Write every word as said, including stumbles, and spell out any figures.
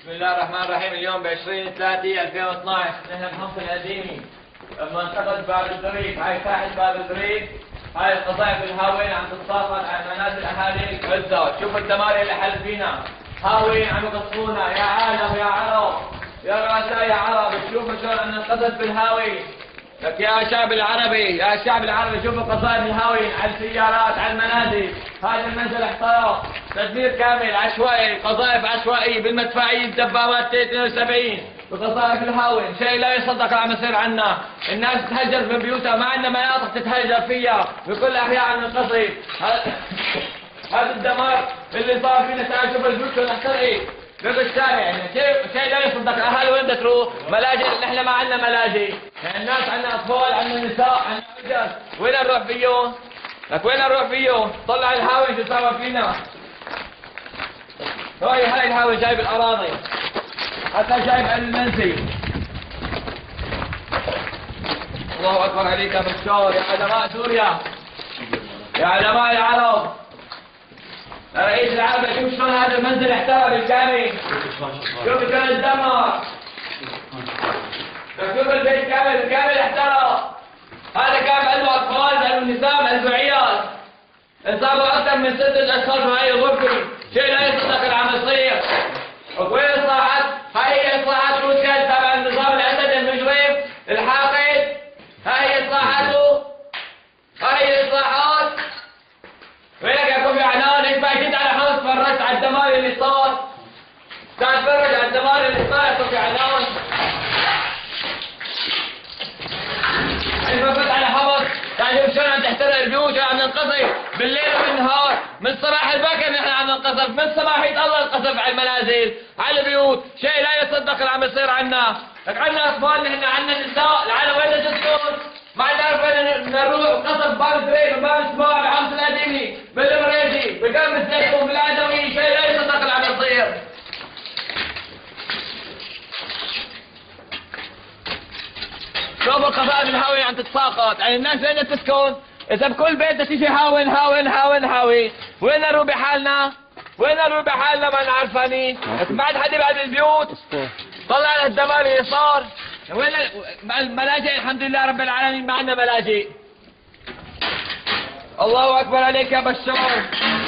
بسم الله الرحمن الرحيم. اليوم ب عشرين ثلاثة ألفين واثنعش نحن بحمص القديمي منطقة باب الزريق. هاي ساحة باب الزريق، هاي القصائف الهاوين عم تتساقط على منازل اهالي عزة. شوفوا الدمار اللي حل فينا، هاوين عم يقصفونا. يا عالم يا عرب يا رؤساء يا عرب، شوفوا شلون عم ننقذف بالهاوي. لك يا شعب العربي يا شعب العربي، شوفوا قصائد الهاوين على السيارات على المنازل. هذا المنزل احترق، تدمير كامل عشوائي، قذائف عشوائية بالمدفعية، الدبابات اثنين وسبعين بقصائف الهاوين. شيء لا يصدق اللي عم يصير عنا. الناس تتهجر من بيوتها، ما عندنا مناطق تتهجر فيها، بكل احياء عم ننقصف. هذا الدمار اللي صار فينا. تعال شوف البيوت اللي احترقت بالشارع، يعني شيء شيء لا يصدق. الاهالي وين بدها تروح؟ ملاجئ. نحن ما عندنا ملاجئ، يعني الناس عندنا اطفال، عندنا نساء، عندنا رجال، وين نروح فيهم؟ لك وين نروح فيهم؟ طلع الهاوي شو سوى فينا. هاي هاي الهاوي جايب الاراضي، حتى جايب على المنزل. الله اكبر عليك يا بشار، يا علماء سوريا، يا علماء العرب، يا رئيس العرب. شوف شلون هذا المنزل احترق بالكامل، شوف شلون الدمار، شوف البيت كامل بالكامل احترق. هذا كان عنده اطفال، عنده نساء، عنده عيال، انصابوا اكثر من ستة اشخاص بهاي الغرفة. شيء لا يصدق اللي عم يصير. وين الاصلاحات؟ هاي هي اصلاحات روسيا تبع النظام الاسد المجرم الحاقد. هاي هي اصلاحاته، هاي هي الاصلاحات. وينك يا كوفي عنان؟ انت ما جيت على حوض تفرجت على الدمار اللي صار. تعال تفرج على الدمار اللي صار يا كوفي عنان. انت ما فت على حوض، تعال شوف شلون عم تحترق البيوت، عم ننقصف بالليل وبالنهار. من صباح البكر نحن عم ننقصف، من صباحية الله القصف على المنازل، على البيوت. شيء لا يصدق اللي عم يصير عنا. لك عنا اطفال، نحن عنا نساء، العالم وين تسكن؟ ما نعرف وين نروح. قصف باب الزريق، باب السباع، بحمص القديمي، بالمريجي، بقلب الزيتون، بالعدوي. شيء لا يصدق اللي عم يصير. شوفوا القصائد الهاوية عم تتساقط، يعني الناس وين تسكن؟ إذا بكل بيت تيجي هاون هاون هاون هاوي، وين نروح بحالنا؟ وين نروح بحالنا ما نعرفاني؟ ما عاد حدا بعد البيوت. طلع على الدمار اللي صار. وين الملاجئ؟ الحمد لله رب العالمين ما عندنا ملاجئ. الله أكبر عليك يا بشار.